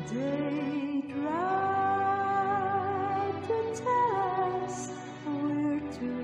They try to tell us we're too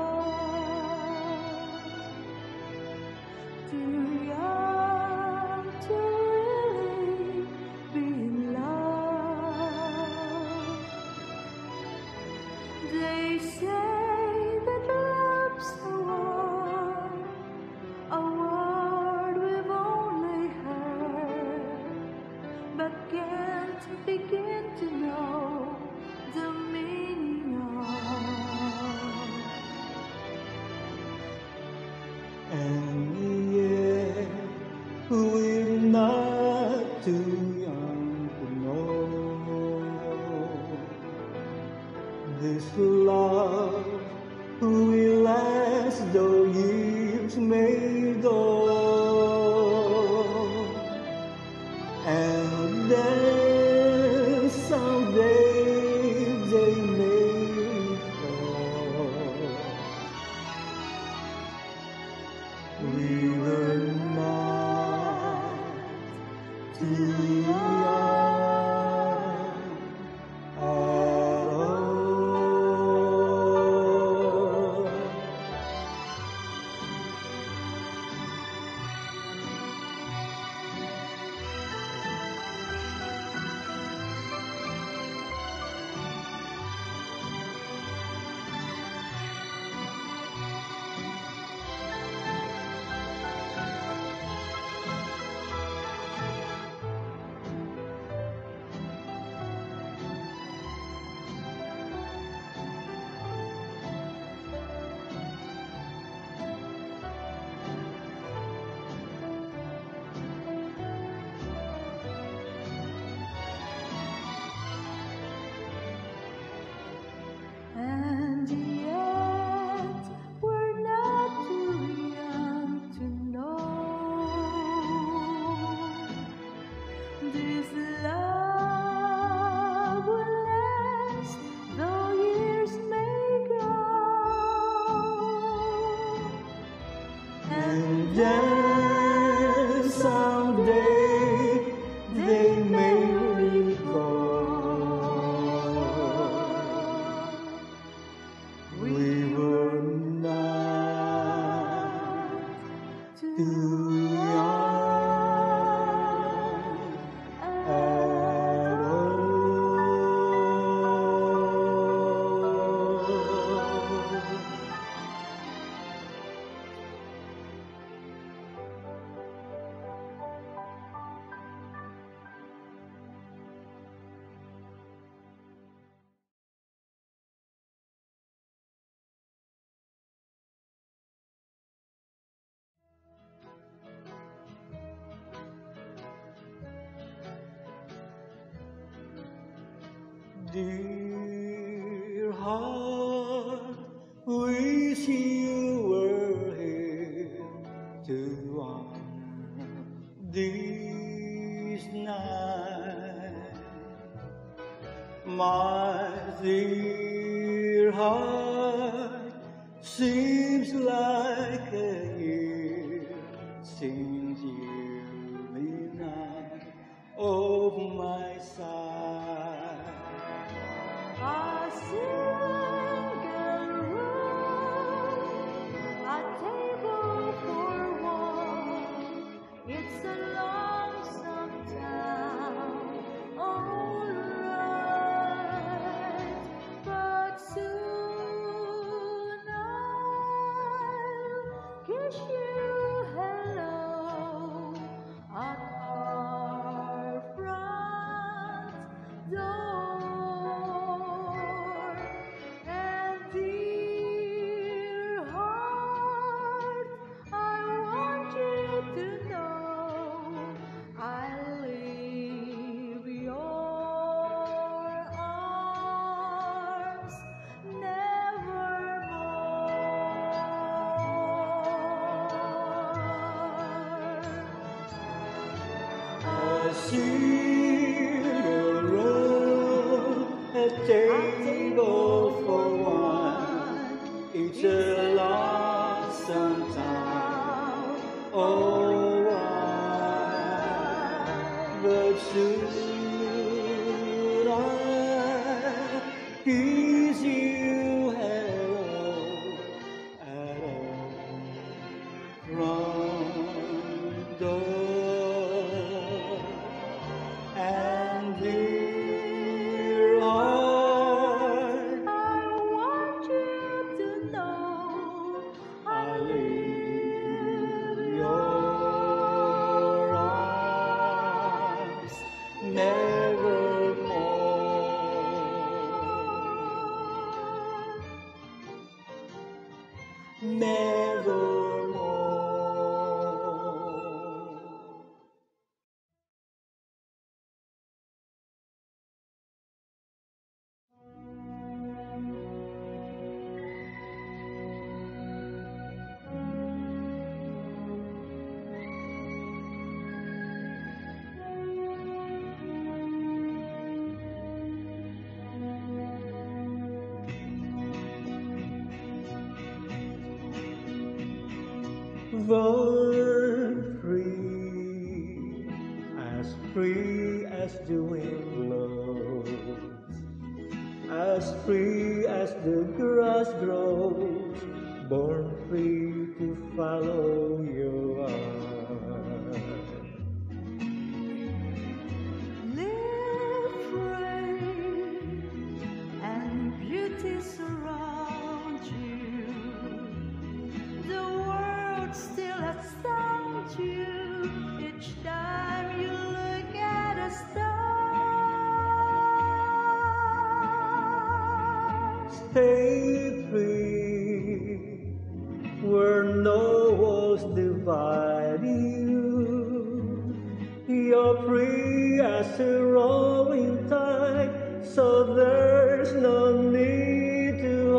young to really be in love. They say that love's a word we've only heard, but can't begin to know the meaning of. And yet we're not too young to know this love will last though years may go. And then someday they may fall. We were not too young at all. And yet we're not too young to know this love will last though years may go. And then someday they may recall. We were not too young at all. Dear heart, wish you were here to warm this night. My dear heart, seems like a year since you've been out of my sight. A single room, a table for one. It's a lonesome town, alright, but soon I'll kiss you hello at our front door. Single room, a table for one. It's a lonesome town, alright, but soon kiss you hello at our front door. And dear heart, I want you to know I leave your arms nevermore. Nevermore. Born free as the wind blows, as free as the grass grows, born free to follow your heart. live free and beauty surround you. The world still astounds you each time you look at a star. Stay free where no walls divide you. You're free as a rolling tide, so there's no need to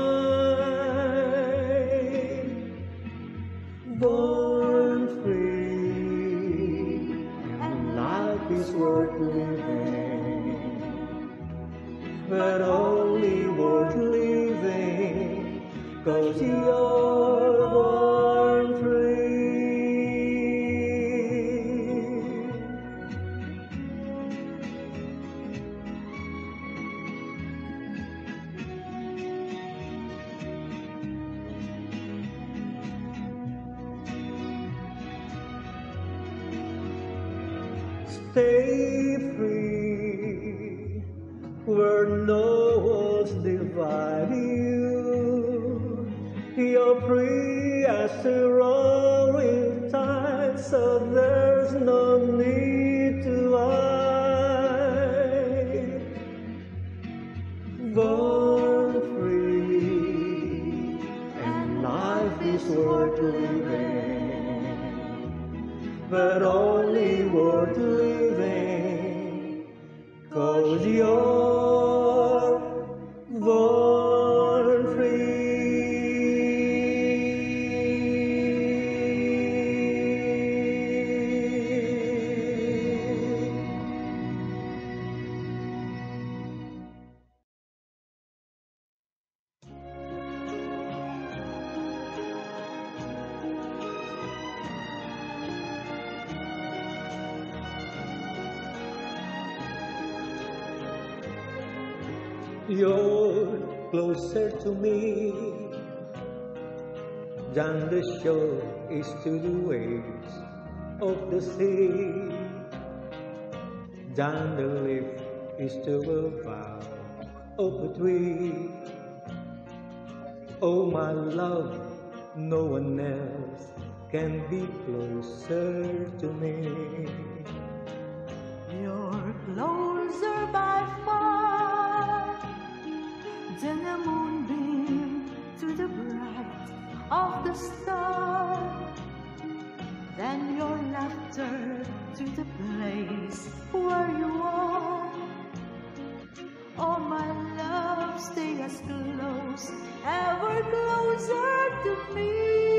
hide. Born free, and life is worth living, but only worth living 'cause you're born free. Stay free where no walls divide you. You're free as a roaring tide, so there's no need to hide. Born free, and life is worth living, but only worth living 'cause you're born free. You're closer to me than the shore is to the waves of the sea, than the leaf is to a bough of a tree. Oh my love, no one else can be closer to me. You're closer by far than a moonbeam to the bright of the star, than your laughter to the place where you are. Oh my love, stay as close, ever closer to me.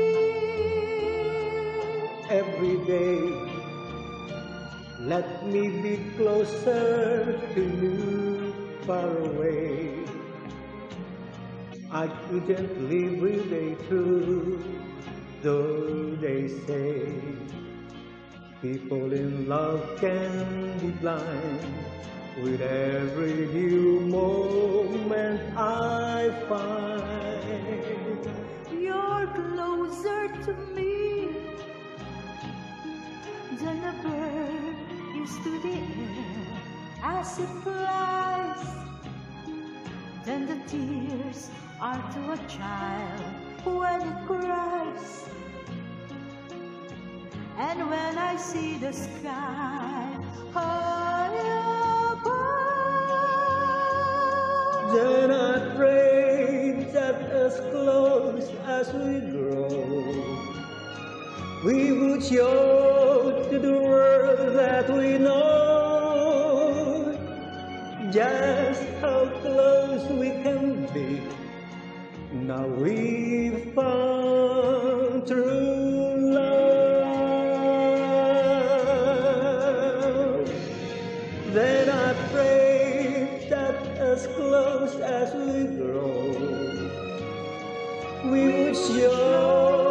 Every day, let me be closer to you, far away. I couldn't live with day through, though they say people in love can be blind with every new moment. than the tears are to a child when it cries. And when I see the sky high above, then I pray that as close as we grow, we would show to the world that we know just how close we can be. Now we've found true love. Then I pray that as close as we grow, we would show